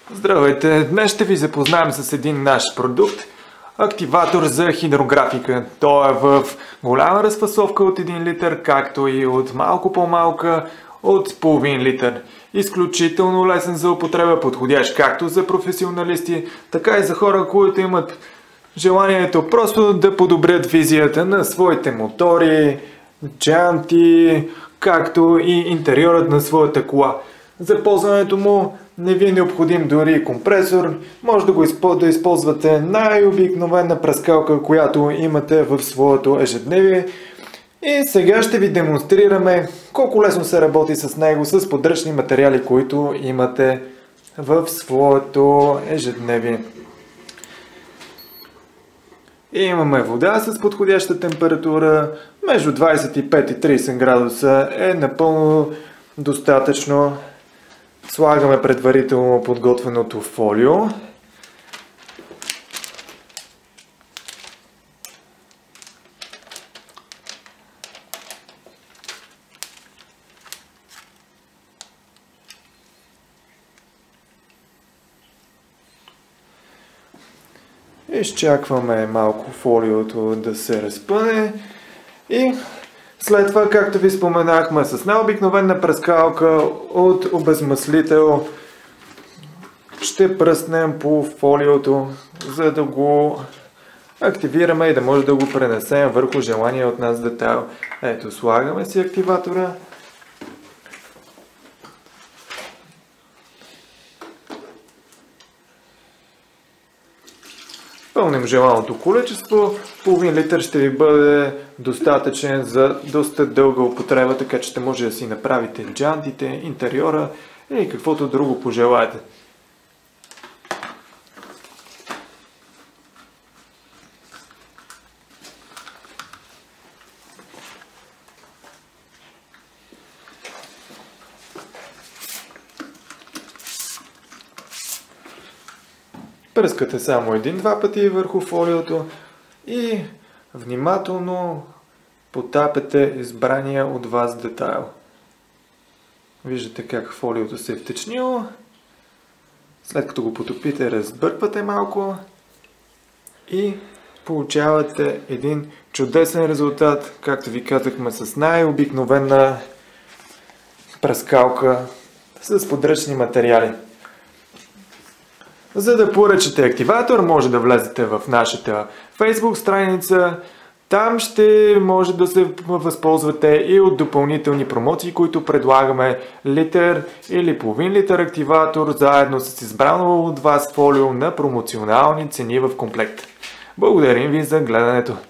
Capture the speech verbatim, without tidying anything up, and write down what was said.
Здравейте! Днес ще ви запознаем с един наш продукт. Активатор за хидрографика. Той е в голяма разфасовка от един литър, както и от малко по-малка от половин литър. Изключително лесен за употреба, подходящ както за професионалисти, така и за хора, които имат желанието просто да подобрят визията на своите мотори, джанти, както и интериорът на своята кола. За ползването му не ви е необходим дори компресор, може да го да използвате най-обикновена пръскалка, която имате в своето ежедневие. И сега ще ви демонстрираме колко лесно се работи с него, с подръчни материали, които имате в своето ежедневие. И имаме вода с подходяща температура, между двадесет и пет и тридесет градуса е напълно достатъчно. Слагаме предварително подготвеното фолио. Изчакваме малко фолиото да се разпъне и след това, както ви споменахме, с най-обикновена пръскалка от обезмъслител ще пръснем по фолиото, за да го активираме и да може да го пренесем върху желания от нас детайл. Ето, слагаме си активатора. Пълним желаното количество, половин литър ще ви бъде достатъчен за доста дълга употреба, така че ще може да си направите джантите, интериора или каквото друго пожелаете. Пръскате само един-два пъти върху фолиото и внимателно потапете избрания от вас детайл. Виждате как фолиото се е втечнило. След като го потопите, разбърквате малко и получавате един чудесен резултат, както ви казахме, с най-обикновена пръскалка с подръчни материали. За да поръчате активатор, може да влезете в нашата Facebook страница. Там ще може да се възползвате и от допълнителни промоции, които предлагаме литър или половин литър активатор, заедно с избрано от вас фолио на промоционални цени в комплект. Благодарим ви за гледането!